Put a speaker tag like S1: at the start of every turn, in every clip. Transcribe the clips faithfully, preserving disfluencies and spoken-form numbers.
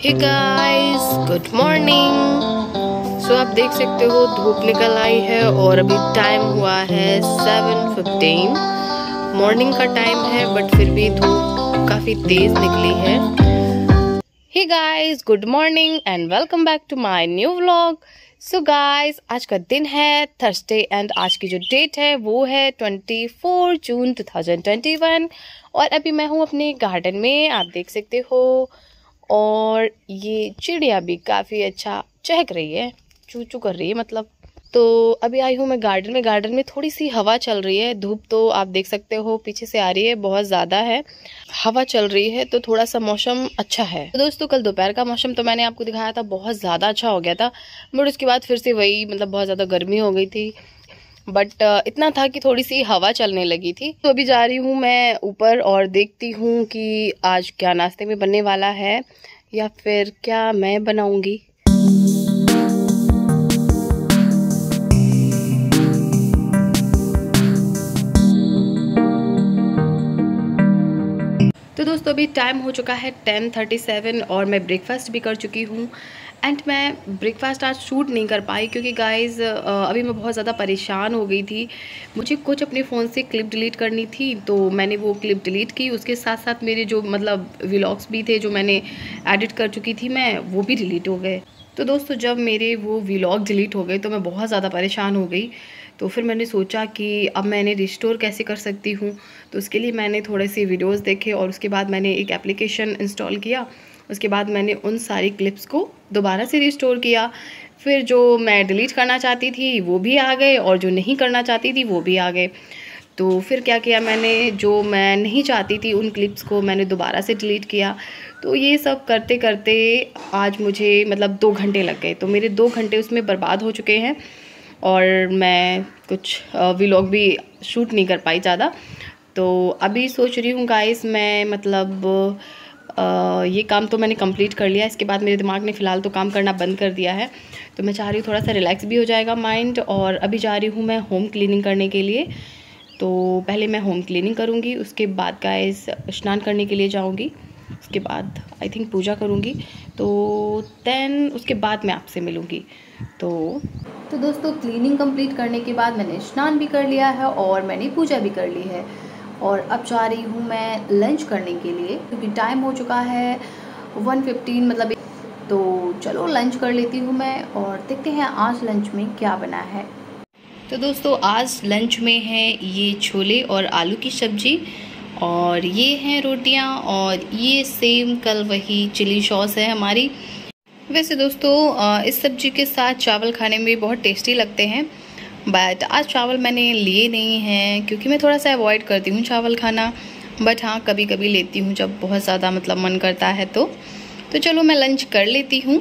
S1: हे guys, good morning. So आप देख सकते हो धूप निकल आई है और अभी टाइम हुआ है सेवन फिफ्टीन। मॉर्निंग का टाइम है बट फिर भी धूप काफ़ी तेज़ निकली है। Hey guys, good morning and welcome back to my new vlog. So guys, आज का दिन है थर्सडे एंड आज की जो डेट है वो है चौबीस जून दो हज़ार इक्कीस और अभी मैं हूँ अपने गार्डन में, आप देख सकते हो। और ये चिड़िया भी काफ़ी अच्छा चहक रही है, चू चू कर रही है मतलब। तो अभी आई हूँ मैं गार्डन में। गार्डन में थोड़ी सी हवा चल रही है, धूप तो आप देख सकते हो पीछे से आ रही है, बहुत ज़्यादा है, हवा चल रही है तो थोड़ा सा मौसम अच्छा है। तो दोस्तों, कल दोपहर का मौसम तो मैंने आपको दिखाया था, बहुत ज़्यादा अच्छा हो गया था, बट उसके बाद फिर से वही मतलब बहुत ज़्यादा गर्मी हो गई थी। बट इतना था कि थोड़ी सी हवा चलने लगी थी। तो अभी जा रही हूँ मैं ऊपर और देखती हूँ कि आज क्या नाश्ते में बनने वाला है या फिर क्या मैं बनाऊंगी। तो दोस्तों, अभी टाइम हो चुका है टेन थर्टी सेवन और मैं ब्रेकफास्ट भी कर चुकी हूँ। एंड मैं ब्रेकफास्ट आज शूट नहीं कर पाई क्योंकि गाइज़ अभी मैं बहुत ज़्यादा परेशान हो गई थी। मुझे कुछ अपने फ़ोन से क्लिप डिलीट करनी थी तो मैंने वो क्लिप डिलीट की। उसके साथ साथ मेरे जो मतलब व्लॉग्स भी थे जो मैंने एडिट कर चुकी थी मैं, वो भी डिलीट हो गए। तो दोस्तों, जब मेरे वो व्लॉग डिलीट हो गए तो मैं बहुत ज़्यादा परेशान हो गई। तो फिर मैंने सोचा कि अब मैंने रिस्टोर कैसे कर सकती हूँ। तो उसके लिए मैंने थोड़े से वीडियोस देखे और उसके बाद मैंने एक एप्लीकेशन इंस्टॉल किया। उसके बाद मैंने उन सारी क्लिप्स को दोबारा से रिस्टोर किया। फिर जो मैं डिलीट करना चाहती थी वो भी आ गए और जो नहीं करना चाहती थी वो भी आ गए। तो फिर क्या किया मैंने, जो मैं नहीं चाहती थी उन क्लिप्स को मैंने दोबारा से डिलीट किया। तो ये सब करते करते आज मुझे मतलब दो घंटे लग गए। तो मेरे दो घंटे उसमें बर्बाद हो चुके हैं और मैं कुछ व्लॉग भी शूट नहीं कर पाई ज़्यादा। तो अभी सोच रही हूँ गाइस, मैं मतलब आ, ये काम तो मैंने कंप्लीट कर लिया। इसके बाद मेरे दिमाग ने फ़िलहाल तो काम करना बंद कर दिया है। तो मैं चाह रही हूँ थोड़ा सा रिलैक्स भी हो जाएगा माइंड। और अभी जा रही हूँ मैं होम क्लीनिंग करने के लिए। तो पहले मैं होम क्लीनिंग करूँगी, उसके बाद गाइस स्नान करने के लिए जाऊँगी, उसके बाद आई थिंक पूजा करूँगी। तो देन उसके बाद मैं आपसे मिलूँगी। तो तो दोस्तों, क्लीनिंग कंप्लीट करने के बाद मैंने स्नान भी कर लिया है और मैंने पूजा भी कर ली है। और अब जा रही हूँ मैं लंच करने के लिए क्योंकि टाइम हो चुका है वन फिफ्टीन मतलब। तो चलो लंच कर लेती हूँ मैं और देखते हैं आज लंच में क्या बना है। तो दोस्तों, आज लंच में है ये छोले और आलू की सब्ज़ी और ये हैं रोटियाँ और ये सेम कल वही चिली सॉस है हमारी। वैसे दोस्तों, इस सब्जी के साथ चावल खाने में बहुत टेस्टी लगते हैं, बट आज चावल मैंने लिए नहीं हैं क्योंकि मैं थोड़ा सा अवॉइड करती हूँ चावल खाना। बट हाँ, कभी कभी लेती हूँ जब बहुत ज़्यादा मतलब मन करता है तो तो चलो मैं लंच कर लेती हूँ।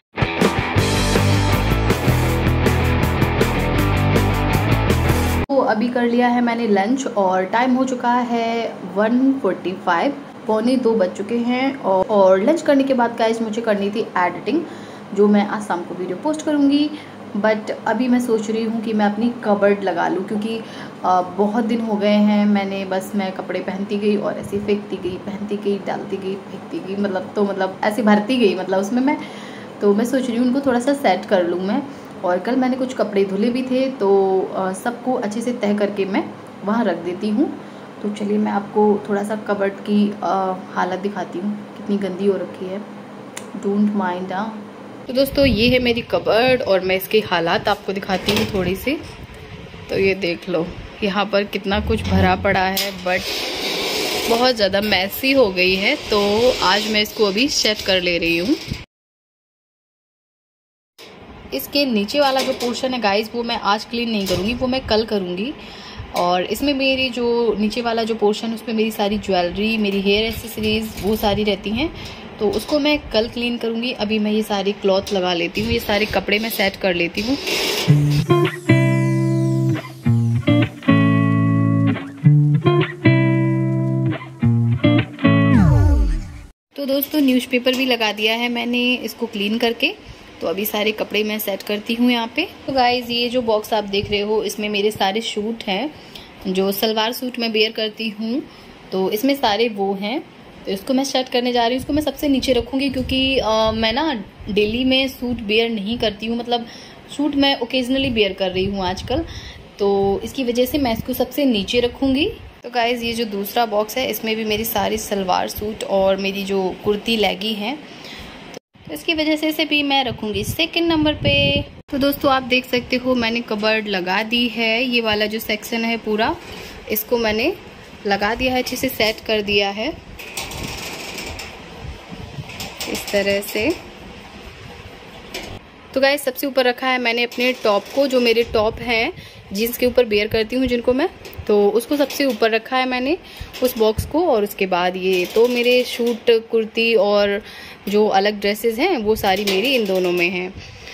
S1: तो अभी कर लिया है मैंने लंच और टाइम हो चुका है वन फोर्टी फाइव, पौने दो बज चुके हैं। और, और लंच करने के बाद गाइस मुझे करनी थी एडिटिंग, जो मैं आज शाम को वीडियो पोस्ट करूँगी। बट अभी मैं सोच रही हूँ कि मैं अपनी कबर्ड लगा लूँ क्योंकि आ, बहुत दिन हो गए हैं मैंने बस मैं कपड़े पहनती गई और ऐसे फेंकती गई, पहनती गई, डालती गई, फेंकती गई, मतलब तो मतलब ऐसे भरती गई मतलब उसमें मैं। तो मैं सोच रही हूँ उनको थोड़ा सा सेट कर लूँ मैं। और कल मैंने कुछ कपड़े धुले भी थे तो सबको अच्छे से तह करके मैं वहाँ रख देती हूँ। तो चलिए मैं आपको थोड़ा सा कबर्ड की आ, हालत दिखाती हूँ कितनी गंदी हो रखी है, डोंट माइंड। हाँ, तो दोस्तों ये है मेरी कबर्ड और मैं इसकी हालात आपको दिखाती हूँ थोड़ी सी। तो ये देख लो, यहाँ पर कितना कुछ भरा पड़ा है बट बहुत ज़्यादा मैसी हो गई है। तो आज मैं इसको अभी सेट कर ले रही हूँ। इसके नीचे वाला जो पोर्शन है गाइस वो मैं आज क्लीन नहीं करूँगी, वो मैं कल करूँगी। और इसमें मेरी जो नीचे वाला जो पोर्शन उसमें मेरी सारी ज्वेलरी, मेरी हेयर एक्सेसरीज वो सारी रहती हैं, तो उसको मैं कल क्लीन करूँगी। अभी मैं ये सारी क्लॉथ लगा लेती हूँ, ये सारे कपड़े मैं सेट कर लेती हूँ। तो दोस्तों, न्यूज़पेपर भी लगा दिया है मैंने इसको क्लीन करके। तो अभी सारे कपड़े मैं सेट करती हूँ यहाँ पे। तो गाइज ये जो बॉक्स आप देख रहे हो इसमें मेरे सारे सूट हैं, जो सलवार सूट मैं वेयर करती हूँ। तो इसमें सारे वो हैं तो इसको मैं स्टार्ट करने जा रही हूँ। इसको मैं सबसे नीचे रखूँगी क्योंकि आ, मैं ना डेली में सूट वेयर नहीं करती हूँ, मतलब सूट मैं ओकेजनली वेयर कर रही हूँ आजकल, तो इसकी वजह से मैं इसको सबसे नीचे रखूँगी। तो गाइज़ ये जो दूसरा बॉक्स है इसमें भी मेरी सारी सलवार सूट और मेरी जो कुर्ती लैगी हैं, तो इसकी वजह से इसे भी मैं रखूँगी सेकंड नंबर पे। तो दोस्तों आप देख सकते हो मैंने कबर्ड लगा दी है। ये वाला जो सेक्शन है पूरा इसको मैंने लगा दिया है, अच्छे से सेट कर दिया है इस तरह से। तो गाइस सबसे ऊपर रखा है मैंने अपने टॉप को, जो मेरे टॉप हैं जीन्स के ऊपर वेयर करती हूँ जिनको मैं, तो उसको सबसे ऊपर रखा है मैंने उस बॉक्स को। और उसके बाद ये तो मेरे शूट कुर्ती और जो अलग ड्रेसेस हैं वो सारी मेरी इन दोनों में हैं।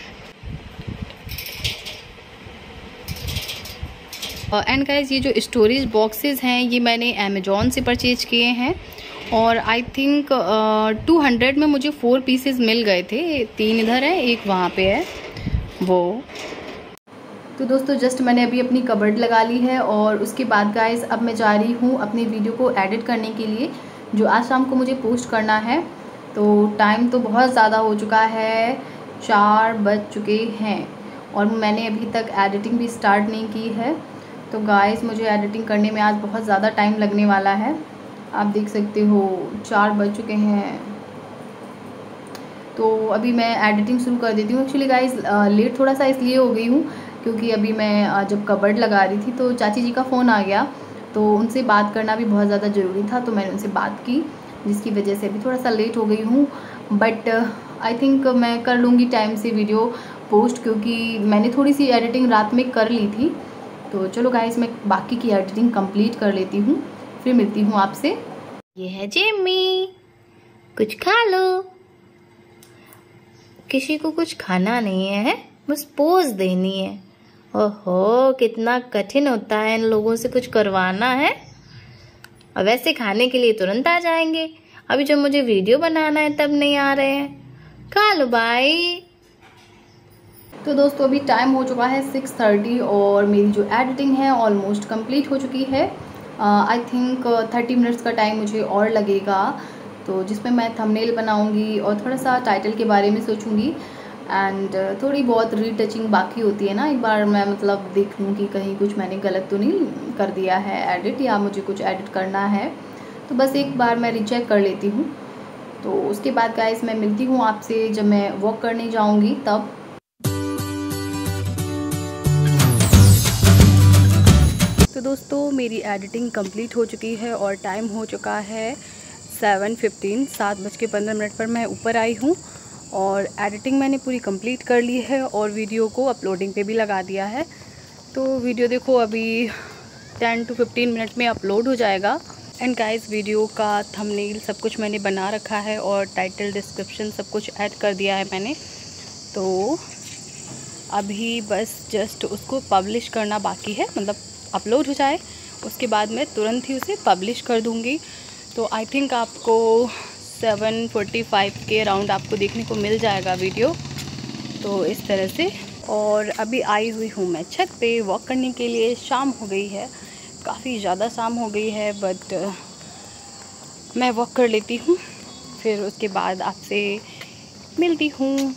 S1: एंड गाइस ये जो स्टोरेज बॉक्सेस हैं ये मैंने अमेजोन से परचेज किए हैं और आई थिंक टू हंड्रेड में मुझे फोर पीसेस मिल गए थे। तीन इधर है, एक वहाँ पे है वो। तो दोस्तों जस्ट मैंने अभी अपनी कबर्ड लगा ली है और उसके बाद गाइस अब मैं जा रही हूँ अपनी वीडियो को एडिट करने के लिए, जो आज शाम को मुझे पोस्ट करना है। तो टाइम तो बहुत ज़्यादा हो चुका है, चार बज चुके हैं और मैंने अभी तक एडिटिंग भी स्टार्ट नहीं की है। तो गाइस मुझे एडिटिंग करने में आज बहुत ज़्यादा टाइम लगने वाला है। आप देख सकते हो चार बज चुके हैं, तो अभी मैं एडिटिंग शुरू कर देती हूँ। एक्चुअली गाइस लेट थोड़ा सा इसलिए हो गई हूँ क्योंकि अभी मैं जब कबर्ड लगा रही थी तो चाची जी का फ़ोन आ गया, तो उनसे बात करना भी बहुत ज़्यादा ज़रूरी था, तो मैंने उनसे बात की जिसकी वजह से अभी थोड़ा सा लेट हो गई हूँ। बट आई थिंक मैं कर लूँगी टाइम से वीडियो पोस्ट, क्योंकि मैंने थोड़ी सी एडिटिंग रात में कर ली थी। तो चलो गाइस मैं बाकी की एडिटिंग कंप्लीट कर लेती हूँ, फिर मिलती हूँ आपसे। ये है जिम्मी, कुछ खा लो। किसी को कुछ खाना नहीं है, बस पोज देनी है। ओहो कितना कठिन होता है इन लोगों से कुछ करवाना है। और वैसे खाने के लिए तुरंत आ जाएंगे, अभी जब मुझे वीडियो बनाना है तब नहीं आ रहे हैं। खा लो भाई। तो दोस्तों अभी टाइम हो चुका है सिक्स थर्टी और मेरी जो एडिटिंग है ऑलमोस्ट कंप्लीट हो चुकी है। आई थिंक थर्टी मिनट्स का टाइम मुझे और लगेगा, तो जिसमें मैं थंबनेल बनाऊंगी और थोड़ा सा टाइटल के बारे में सोचूंगी एंड थोड़ी बहुत रीटचिंग बाकी होती है ना। एक बार मैं मतलब देख लूँ कि कहीं कुछ मैंने गलत तो नहीं कर दिया है एडिट, या मुझे कुछ एडिट करना है, तो बस एक बार मैं रीचेक कर लेती हूँ। तो उसके बाद गाइस मैं मिलती हूँ आपसे जब मैं वॉक करने जाऊँगी तब। तो दोस्तों मेरी एडिटिंग कंप्लीट हो चुकी है और टाइम हो चुका है सेवन फिफ्टीन, सात बज के पंद्रह मिनट पर मैं ऊपर आई हूँ और एडिटिंग मैंने पूरी कंप्लीट कर ली है और वीडियो को अपलोडिंग पे भी लगा दिया है। तो वीडियो देखो अभी टेन टू फिफ्टीन मिनट में अपलोड हो जाएगा। एंड गाइस वीडियो का थंबनेल सब कुछ मैंने बना रखा है और टाइटल डिस्क्रिप्शन सब कुछ ऐड कर दिया है मैंने। तो अभी बस जस्ट उसको पब्लिश करना बाकी है, मतलब अपलोड हो जाए उसके बाद मैं तुरंत ही उसे पब्लिश कर दूंगी। तो आई थिंक आपको सेवन फोर्टी फाइव के अराउंड आपको देखने को मिल जाएगा वीडियो, तो इस तरह से। और अभी आई हुई हूँ मैं छत पे वॉक करने के लिए। शाम हो गई है, काफ़ी ज़्यादा शाम हो गई है, बट मैं वॉक कर लेती हूँ, फिर उसके बाद आपसे मिलती हूँ।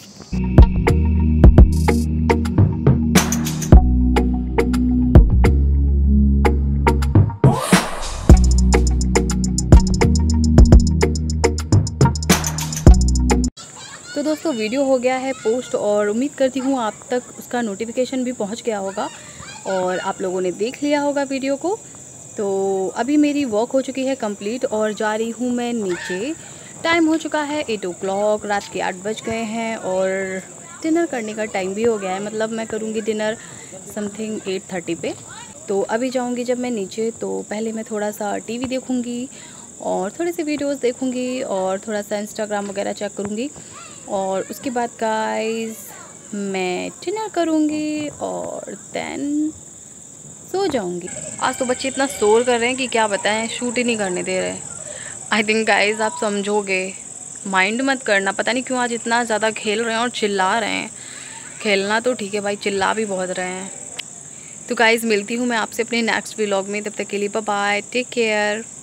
S1: तो दोस्तों वीडियो हो गया है पोस्ट और उम्मीद करती हूँ आप तक उसका नोटिफिकेशन भी पहुँच गया होगा और आप लोगों ने देख लिया होगा वीडियो को। तो अभी मेरी वॉक हो चुकी है कंप्लीट और जा रही हूँ मैं नीचे। टाइम हो चुका है एट ओ क्लॉक, रात के आठ बज गए हैं और डिनर करने का टाइम भी हो गया है। मतलब मैं करूँगी डिनर समथिंग एट थर्टी पे। तो अभी जाऊँगी जब मैं नीचे तो पहले मैं थोड़ा सा टीवी देखूँगी और थोड़ी सी वीडियोस देखूँगी और थोड़ा सा इंस्टाग्राम वगैरह चेक करूँगी और उसके बाद गाइस मैं डिनर करूँगी और देन सो जाऊँगी। आज तो बच्चे इतना शोर कर रहे हैं कि क्या बताएं, शूट ही नहीं करने दे रहे। आई थिंक गाइस आप समझोगे, माइंड मत करना, पता नहीं क्यों आज इतना ज़्यादा खेल रहे हैं और चिल्ला रहे हैं। खेलना तो ठीक है भाई, चिल्ला भी बहुत रहे हैं। तो गाइस मिलती हूँ मैं आपसे अपने नेक्स्ट व्लॉग में, तब तक के लिए बाय बाय, टेक केयर।